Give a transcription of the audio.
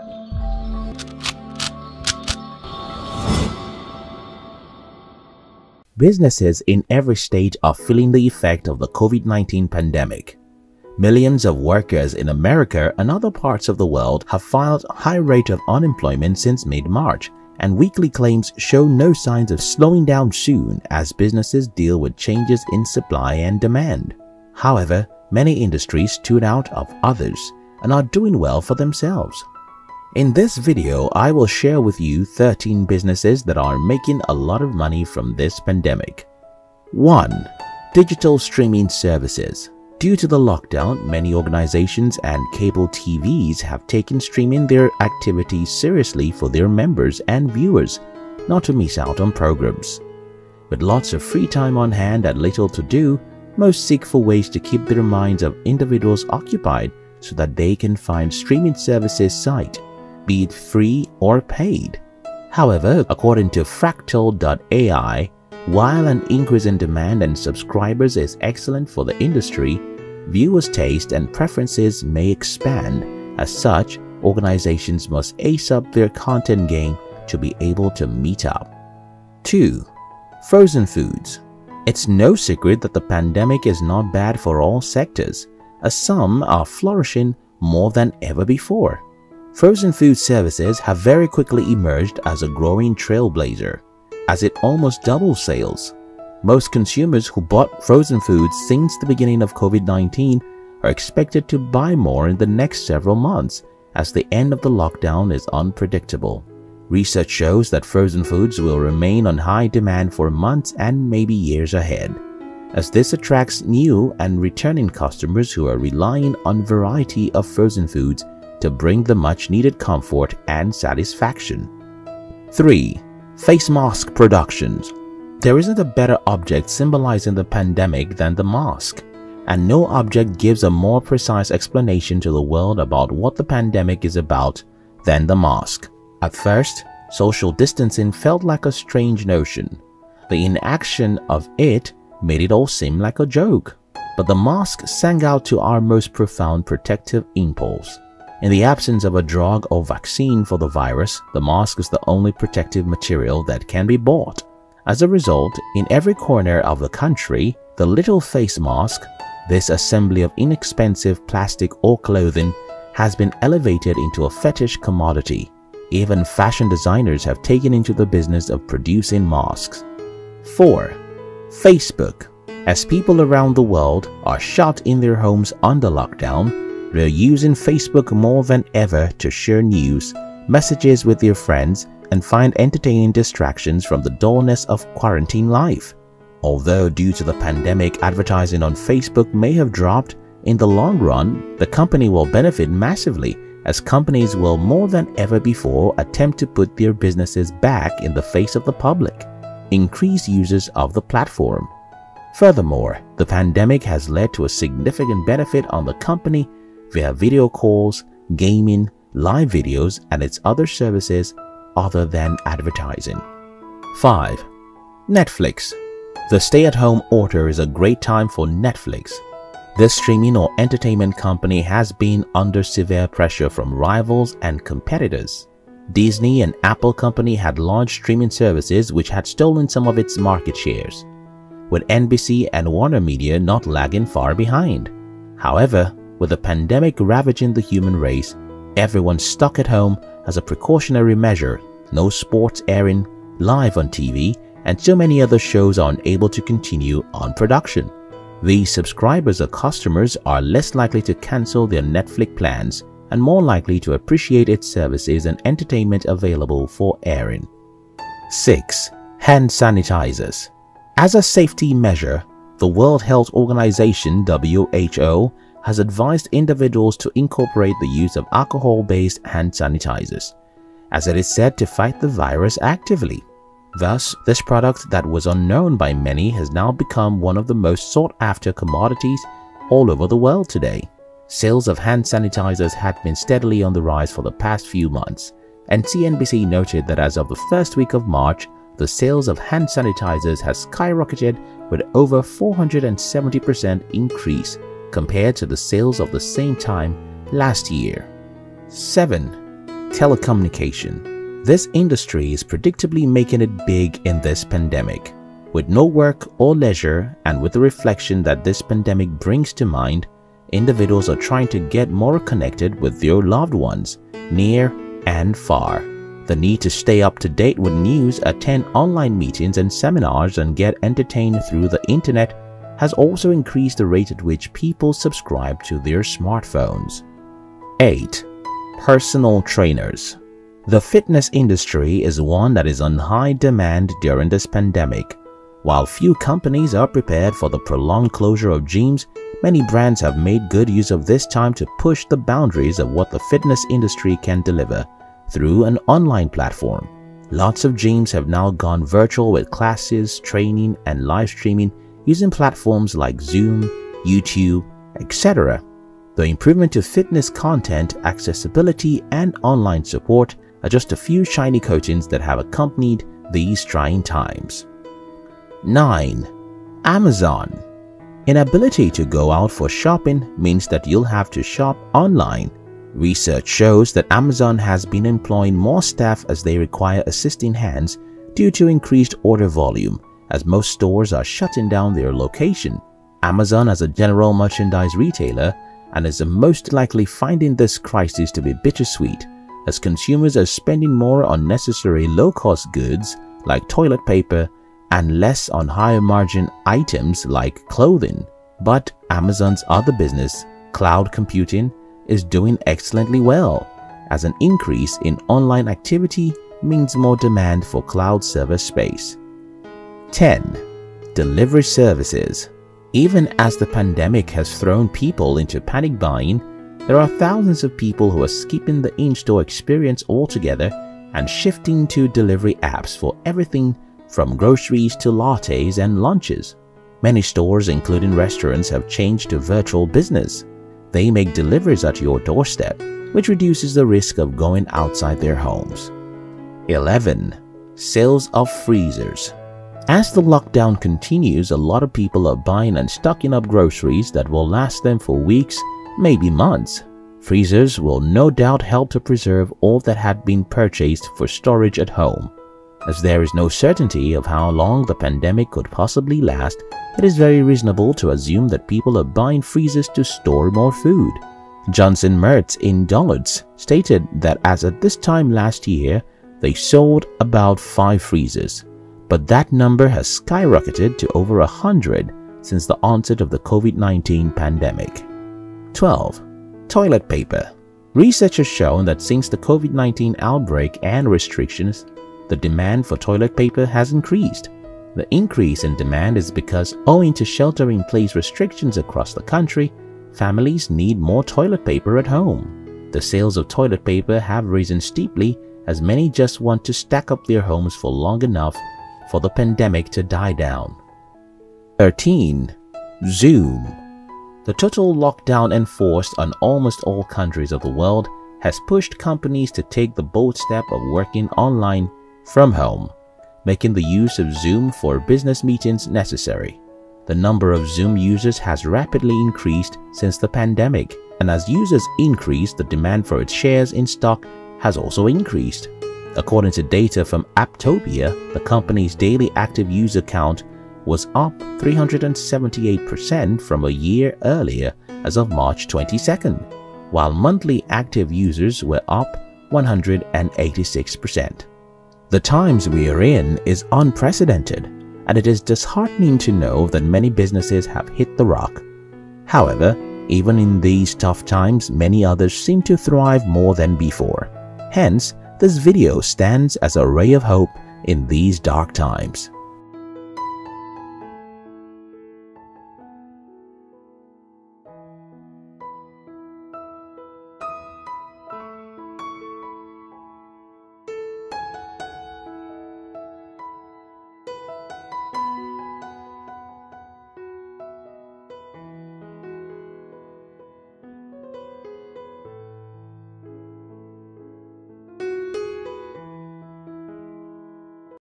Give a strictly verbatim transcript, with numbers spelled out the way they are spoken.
Businesses in every stage are feeling the effect of the COVID nineteen pandemic. Millions of workers in America and other parts of the world have filed a high rate of unemployment since mid-March, and weekly claims show no signs of slowing down soon as businesses deal with changes in supply and demand. However, many industries stood out of others and are doing well for themselves. In this video, I will share with you thirteen businesses that are making a lot of money from this pandemic. one. Digital streaming services. Due to the lockdown, many organizations and cable T Vs have taken streaming their activities seriously for their members and viewers, not to miss out on programs. With lots of free time on hand and little to do, most seek for ways to keep their minds of individuals occupied so that they can find streaming services site, be it free or paid. However, according to Fractal dot A I, while an increase in demand and subscribers is excellent for the industry, viewers' taste and preferences may expand. As such, organizations must ace up their content game to be able to meet up. two. Frozen foods. It's no secret that the pandemic is not bad for all sectors, as some are flourishing more than ever before. Frozen food services have very quickly emerged as a growing trailblazer, as it almost doubles sales. Most consumers who bought frozen foods since the beginning of COVID nineteen are expected to buy more in the next several months, as the end of the lockdown is unpredictable. Research shows that frozen foods will remain on high demand for months and maybe years ahead, as this attracts new and returning customers who are relying on a variety of frozen foods to bring the much-needed comfort and satisfaction. three. Face mask productions. There isn't a better object symbolizing the pandemic than the mask, and no object gives a more precise explanation to the world about what the pandemic is about than the mask. At first, social distancing felt like a strange notion. The inaction of it made it all seem like a joke, but the mask sang out to our most profound protective impulse. In the absence of a drug or vaccine for the virus, the mask is the only protective material that can be bought. As a result, in every corner of the country, the little face mask, this assembly of inexpensive plastic or clothing, has been elevated into a fetish commodity. Even fashion designers have taken into the business of producing masks. four. Facebook. As people around the world are shut in their homes under lockdown, they're using Facebook more than ever to share news, messages with their friends, and find entertaining distractions from the dullness of quarantine life. Although due to the pandemic, advertising on Facebook may have dropped, in the long run, the company will benefit massively, as companies will more than ever before attempt to put their businesses back in the face of the public, increase users of the platform. Furthermore, the pandemic has led to a significant benefit on the company via video calls, gaming, live videos, and its other services other than advertising. five. Netflix. The stay-at-home order is a great time for Netflix. This streaming or entertainment company has been under severe pressure from rivals and competitors. Disney and Apple company had launched streaming services which had stolen some of its market shares, with N B C and Warner Media not lagging far behind. However, with the pandemic ravaging the human race, everyone stuck at home as a precautionary measure, no sports airing live on T V, and so many other shows are unable to continue on production. These subscribers or customers are less likely to cancel their Netflix plans and more likely to appreciate its services and entertainment available for airing. six. Hand sanitizers. As a safety measure, the World Health Organization W H O has advised individuals to incorporate the use of alcohol-based hand sanitizers, as it is said to fight the virus actively. Thus, this product that was unknown by many has now become one of the most sought-after commodities all over the world today. Sales of hand sanitizers had been steadily on the rise for the past few months, and C N B C noted that as of the first week of March, the sales of hand sanitizers has skyrocketed with over four hundred seventy percent increase compared to the sales of the same time last year. seven. Telecommunication. This industry is predictably making it big in this pandemic. With no work or leisure, and with the reflection that this pandemic brings to mind, individuals are trying to get more connected with their loved ones, near and far. The need to stay up to date with news, attend online meetings and seminars, and get entertained through the internet has also increased the rate at which people subscribe to their smartphones. eight. Personal trainers. The fitness industry is one that is on high demand during this pandemic. While few companies are prepared for the prolonged closure of gyms, many brands have made good use of this time to push the boundaries of what the fitness industry can deliver through an online platform. Lots of gyms have now gone virtual with classes, training, and live streaming using platforms like Zoom, YouTube, et cetera. The improvement to fitness content, accessibility, and online support are just a few shiny coatings that have accompanied these trying times. nine. Amazon. Inability to go out for shopping means that you'll have to shop online. Research shows that Amazon has been employing more staff as they require assisting hands due to increased order volume, as most stores are shutting down their location. Amazon as a general merchandise retailer and is most likely finding this crisis to be bittersweet, as consumers are spending more on necessary low-cost goods like toilet paper and less on higher margin items like clothing. But Amazon's other business, cloud computing, is doing excellently well, as an increase in online activity means more demand for cloud server space. ten. Delivery services. Even as the pandemic has thrown people into panic buying, there are thousands of people who are skipping the in-store experience altogether and shifting to delivery apps for everything from groceries to lattes and lunches. Many stores, including restaurants, have changed to virtual business. They make deliveries at your doorstep, which reduces the risk of going outside their homes. eleven. Sales of freezers. As the lockdown continues, a lot of people are buying and stocking up groceries that will last them for weeks, maybe months. Freezers will no doubt help to preserve all that had been purchased for storage at home. As there is no certainty of how long the pandemic could possibly last, it is very reasonable to assume that people are buying freezers to store more food. Johnson Mertz in Dullards stated that as at this time last year, they sold about five freezers, but that number has skyrocketed to over a hundred since the onset of the COVID nineteen pandemic. twelve. Toilet paper. Research has shown that since the COVID nineteen outbreak and restrictions, the demand for toilet paper has increased. The increase in demand is because, owing to shelter-in-place restrictions across the country, families need more toilet paper at home. The sales of toilet paper have risen steeply, as many just want to stack up their homes for long enough for the pandemic to die down. thirteen. Zoom. The total lockdown enforced on almost all countries of the world has pushed companies to take the bold step of working online from home, making the use of Zoom for business meetings necessary. The number of Zoom users has rapidly increased since the pandemic, and as users increase, the demand for its shares in stock has also increased. According to data from Apptopia, the company's daily active user count was up three hundred seventy-eight percent from a year earlier as of March twenty-second, while monthly active users were up one hundred eighty-six percent. The times we are in is unprecedented, and it is disheartening to know that many businesses have hit the rock. However, even in these tough times, many others seem to thrive more than before. Hence, this video stands as a ray of hope in these dark times.